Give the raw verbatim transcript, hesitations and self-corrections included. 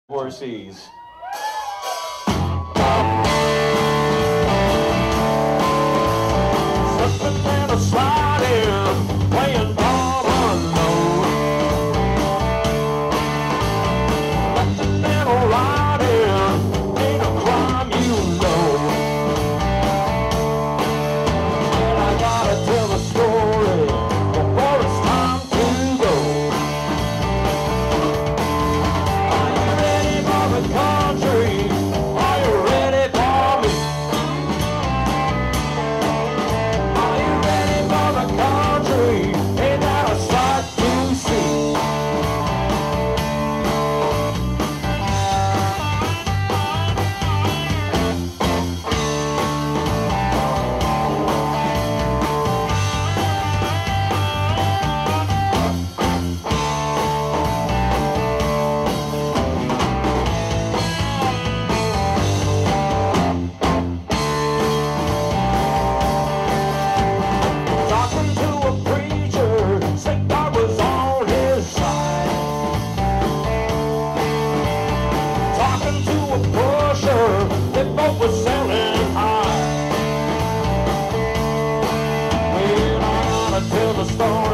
Overseas. Slipping and a sliding, playing ball unknown. Nothing and a riding, ain't a crime you know. And I gotta tell the story before it's time to go. Are you ready for the country? Are you ready for me? Are you ready for the country? Ain't that a sight to see? Talking to a preacher, said God was on his side. Talking to a pusher, they both were selling high. Well, I gotta tell the story